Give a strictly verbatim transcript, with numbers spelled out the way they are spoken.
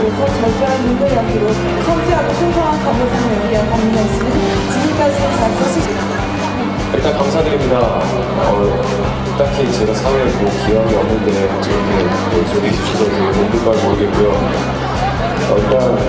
위해서 절제한 눈의 연기로 섬세하고 풍성한 감동을 연기한 박민현 씨는 지금까지 잘 보시고 일단 감사드립니다. 어, 딱히 제가 사회에 뭐 기여한 게 없는데 저렇게 뭐 소개해 주셔서 되게 힘들 걸 모르겠고요. 어, 일단